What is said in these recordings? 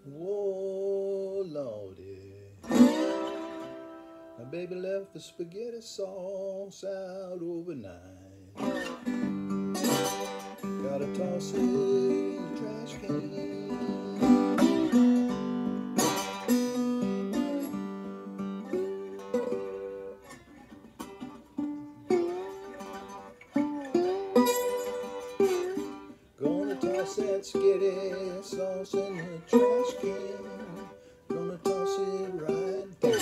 Whoa, Lordy. My baby left the spaghetti sauce out overnight. Gotta toss it in the trash can. Gonna toss that spaghetti sauce in the trash can. Gonna toss it right down.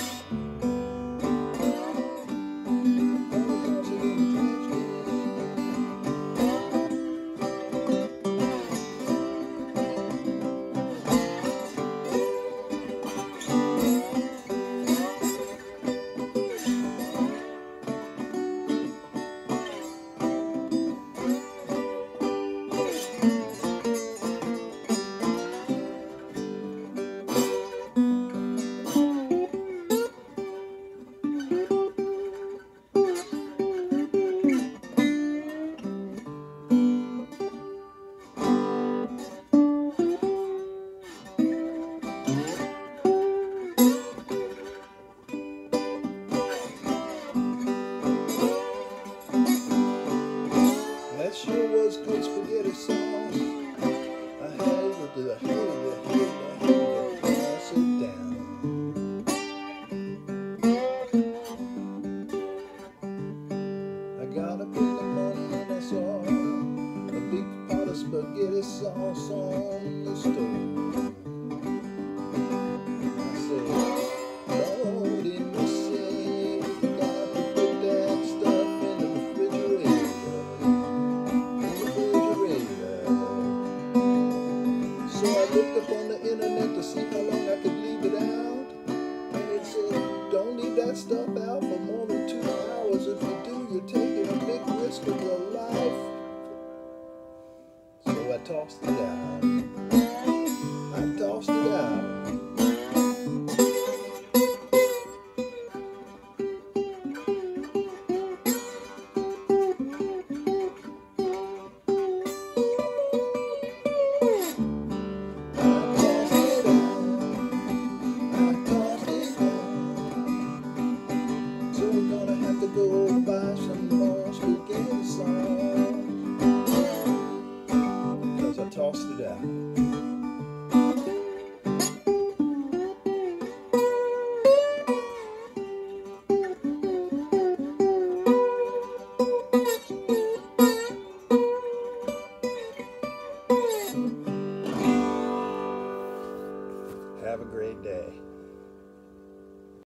That sure was good spaghetti sauce. I had to pass it down. I got up in the morning and I saw a big pot of spaghetti sauce on the stove. I said, Lordy mercy, we got to put that stuff in the refrigerator. So I looked up on the internet to see how long I could leave it out. And it said, don't leave that stuff out for more than 2 hours. If you do, you're taking a big risk of your life. So I tossed it out. I tossed it out. We're gonna have to go buy some more spaghetti sauce, 'cause I tossed it out. Have a great day.